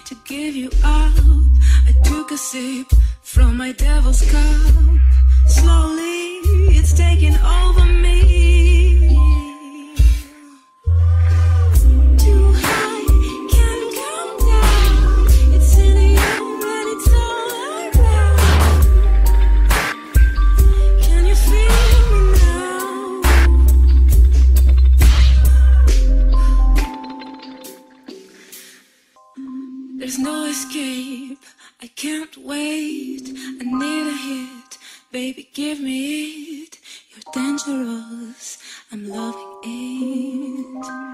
to give you up. I took a sip from my devil's cup. Slowly, it's taking over me. Too high, can't come down. It's in the air and it's all around. Can you feel me now? There's no escape, I can't wait. I need a hit, baby, give me it. You're dangerous, I'm loving it.